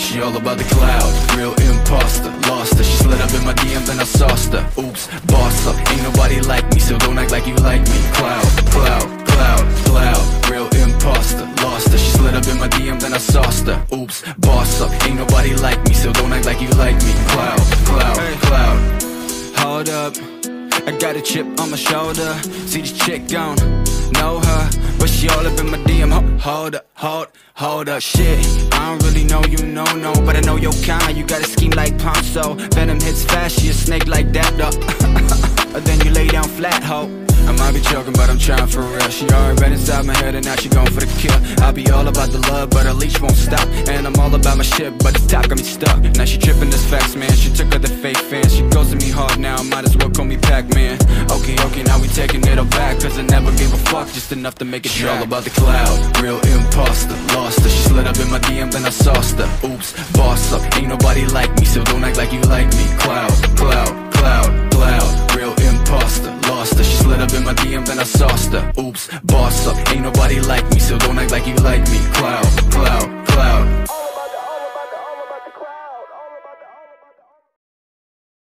She all about the cloud, real imposter. Lost her, she slid up in my DM, then I sauced her. Oops, boss up, ain't nobody like me, so don't act like you like me. Cloud, cloud, cloud, cloud, real imposter. Lost her, she slid up in my DM, then I sauced her. Oops, boss up, ain't nobody like me, so don't act like you like me. Cloud, cloud, cloud. Hold up, I got a chip on my shoulder. See this chick gone, know her, but she all up in my DM. Hold up, hold up, shit. I don't really know you, no, but I know your kind. You got a scheme like Ponzo. Venom hits fast, she a snake like that, though. Then you lay down flat, ho. I might be joking, but I'm trying for real. She already been inside my head and now she going for the kill. I'll be all about the love, but her leash won't stop. And I'm all about my shit, but the top got me stuck. Now she tripping this facts, man. She took her the fake fans. She goes to me hard now, might as well call me Pac-Man. Okay, now we taking it all back, cause I never gave a fuck, just enough to make it She track. all about the cloud, real imposter. Lost her, she slid up in my DM, then I sauced her. Oops, boss up, ain't nobody like me, so don't act like you like me. Cloud, cloud, cloud, cloud, real imposter. Lost her, she slid up in my DM, then I sauced her. Oops, boss